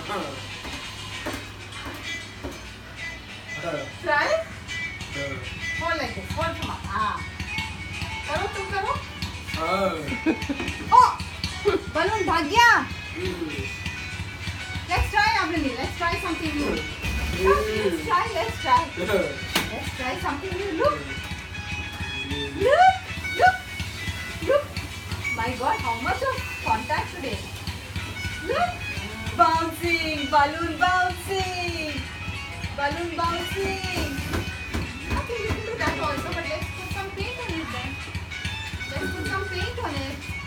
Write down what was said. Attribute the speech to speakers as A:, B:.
A: Try. Hold like this. Hold from up. करो तुम करो. Oh, balloon भाग गया. Let's try, Avrili. Let's try something new. Let's try. Let's try something new. Look. My God, how much of contact today? Look. Bouncing. Balloon bouncing. Okay, you can do that also, but let's put some paint on it then. Let's put some paint on it.